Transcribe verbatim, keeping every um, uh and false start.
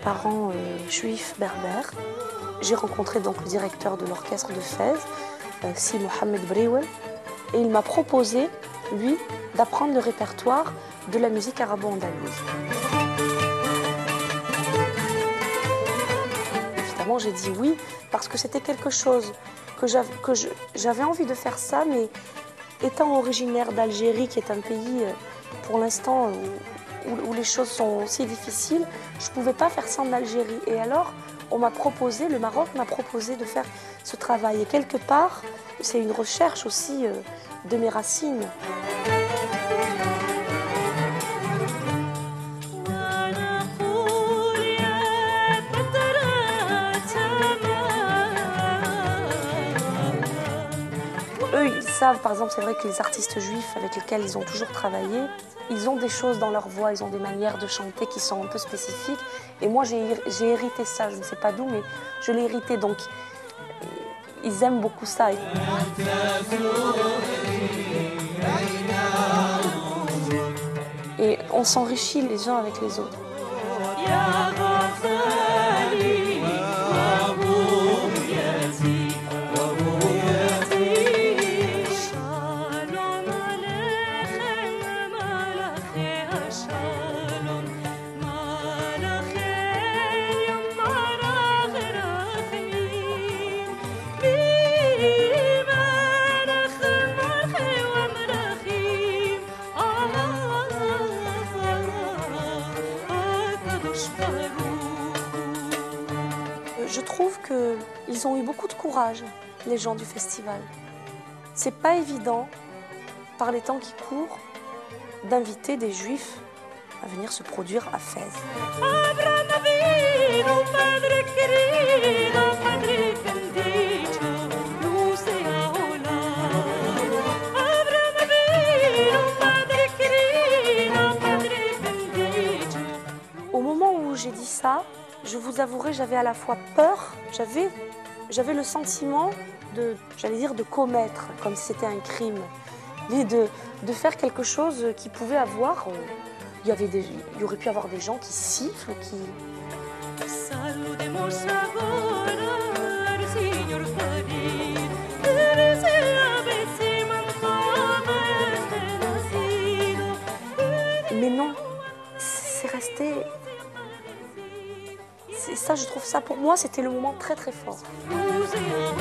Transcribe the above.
parents euh, juifs berbères. J'ai rencontré donc le directeur de l'orchestre de Fès, euh, Si Mohamed Briwel, et il m'a proposé, lui, d'apprendre le répertoire de la musique arabo-andalouse. Évidemment, j'ai dit oui, parce que c'était quelque chose que j'avais envie de faire ça, mais étant originaire d'Algérie, qui est un pays, pour l'instant, où, où les choses sont si difficiles, je ne pouvais pas faire ça en Algérie. Et alors, on m'a proposé, le Maroc m'a proposé de faire ce travail. Et quelque part, c'est une recherche aussi euh, de mes racines. Eux, ils savent, par exemple, c'est vrai que les artistes juifs avec lesquels ils ont toujours travaillé, ils ont des choses dans leur voix, ils ont des manières de chanter qui sont un peu spécifiques. Et moi, j'ai hérité ça, je ne sais pas d'où, mais je l'ai hérité, donc ils aiment beaucoup ça. Et on s'enrichit les uns avec les autres. Je trouve qu'ils ont eu beaucoup de courage, les gens du festival. C'est pas évident, par les temps qui courent, d'inviter des juifs à venir se produire à Fès. Au moment où j'ai dit ça, je vous avouerai, j'avais à la fois peur, j'avais j'avais le sentiment de, j'allais dire, de commettre, comme si c'était un crime, mais de, de faire quelque chose qui pouvait avoir, euh, il y avait des, il y aurait pu avoir des gens qui sifflent, qui... Mais non, c'est resté... Et ça, je trouve ça, pour moi, c'était le moment très très fort.